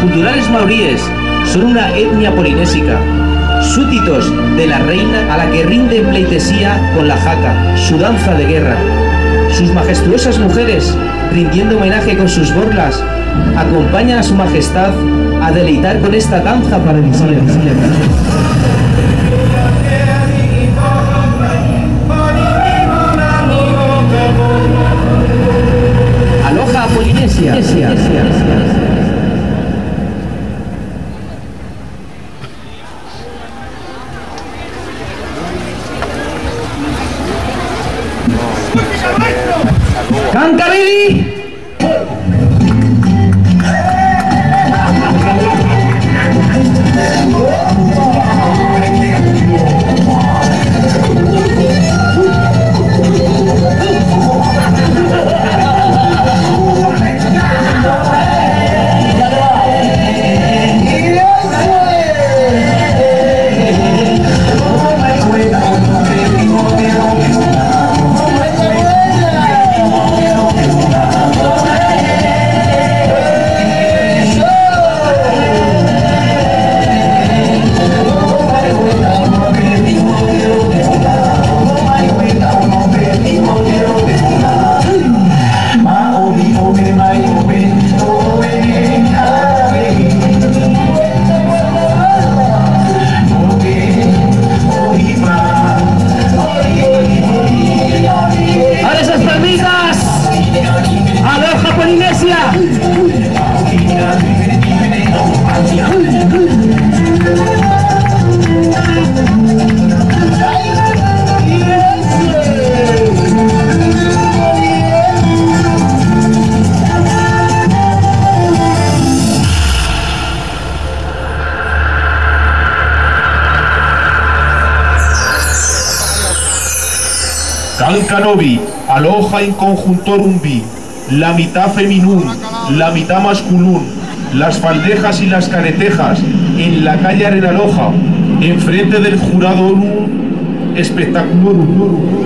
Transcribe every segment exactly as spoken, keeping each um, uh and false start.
culturales maoríes son una etnia polinésica, súbditos de la reina a la que rinden pleitesía con la jaca, su danza de guerra. Sus majestuosas mujeres, rindiendo homenaje con sus borlas, acompañan a su majestad a deleitar con esta danza paradisíaca. Aloha Polinesia. ¡Cancabili! Cancanovi, aloha in conjuntorum vi, la mitad feminum, la mitad masculum, las faldejas y las caretejas, en la calle Arenaloja, enfrente del jurado ONU, espectaculorum.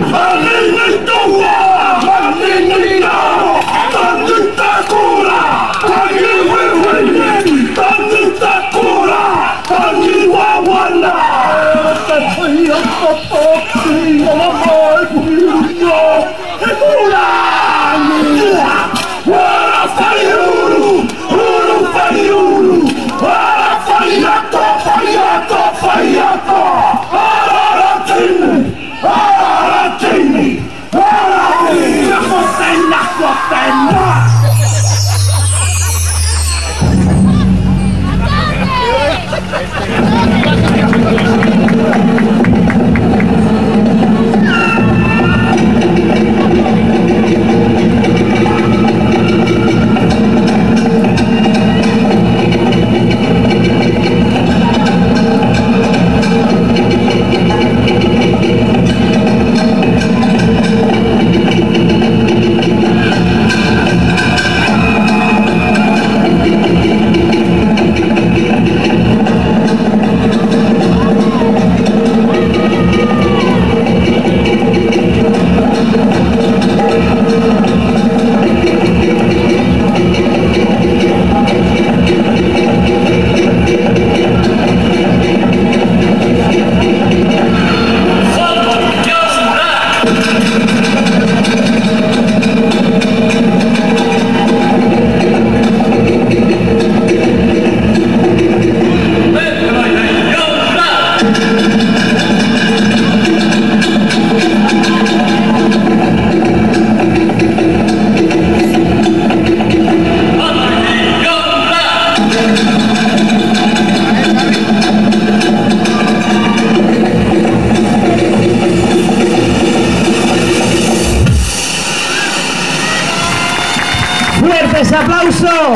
¡Fuertes aplausos!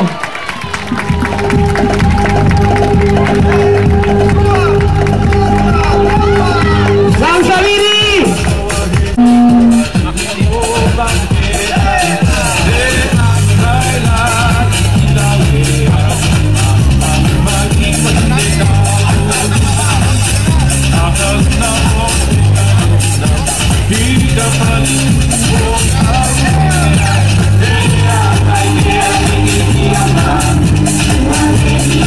Thank you.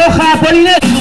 Aloha Polinesia.